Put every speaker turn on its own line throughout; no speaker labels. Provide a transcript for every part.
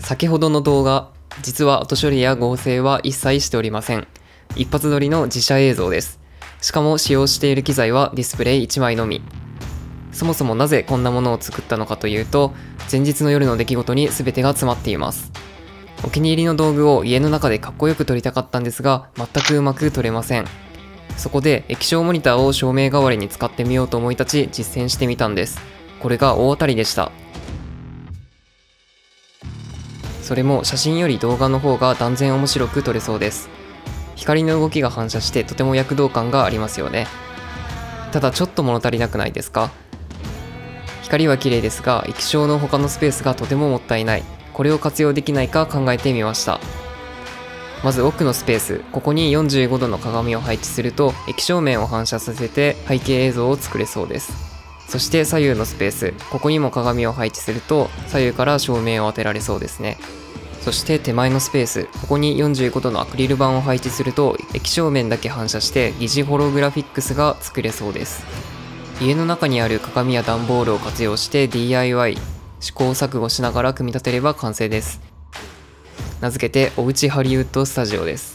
先ほどの動画、実は後処理や合成は一切しておりません。一発撮りの自社映像です。しかも使用している機材はディスプレイ1枚のみ。そもそもなぜこんなものを作ったのかというと、前日の夜の出来事に全てが詰まっています。お気に入りの道具を家の中でかっこよく撮りたかったんですが、全くうまく撮れません。そこで液晶モニターを照明代わりに使ってみようと思い立ち実践してみたんです。これが大当たりでした。それも写真より動画の方が断然面白く撮れそうです。光の動きが反射してとても躍動感がありますよね。ただちょっと物足りなくないですか？光は綺麗ですが、液晶の他のスペースがとてももったいない。これを活用できないか考えてみました。まず奥のスペース、ここに45度の鏡を配置すると液晶面を反射させて背景映像を作れそうです。そして左右のスペース、ここにも鏡を配置すると左右から照明を当てられそうですね。そして手前のスペース、ここに45度のアクリル板を配置すると液晶面だけ反射して疑似ホログラフィックスが作れそうです。家の中にある鏡や段ボールを活用して DIY、試行錯誤しながら組み立てれば完成です。名付けておうちハリウッドスタジオです。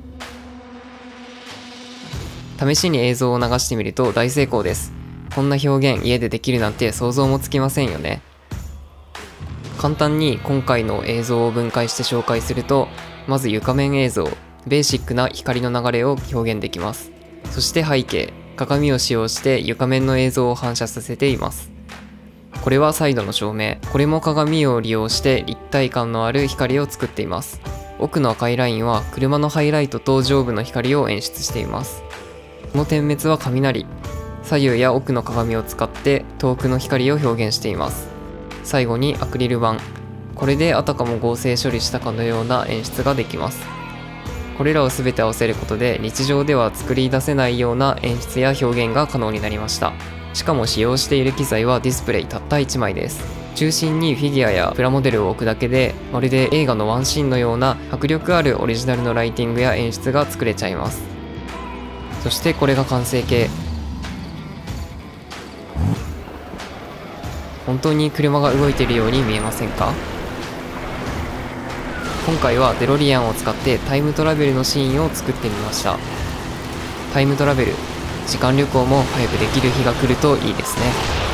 試しに映像を流してみると大成功です。こんな表現家でできるなんて想像もつきませんよね。簡単に今回の映像を分解して紹介すると、まず床面映像、ベーシックな光の流れを表現できます。そして背景、鏡を使用して床面の映像を反射させています。これはサイドの照明、これも鏡を利用して立体感のある光を作っています。奥の赤いラインは車のハイライトと上部の光を演出しています。この点滅は雷、左右や奥の鏡を使って遠くの光を表現しています。最後にアクリル板、これであたかも合成処理したかのような演出ができます。これらを全て合わせることで日常では作り出せないような演出や表現が可能になりました。しかも使用している機材はディスプレイたった1枚です。中心にフィギュアやプラモデルを置くだけで、まるで映画のワンシーンのような迫力あるオリジナルのライティングや演出が作れちゃいます。そしてこれが完成形。本当に車が動いているように見えませんか？今回はデロリアンを使ってタイムトラベルのシーンを作ってみました。タイムトラベル、時間旅行も早くできる日が来るといいですね。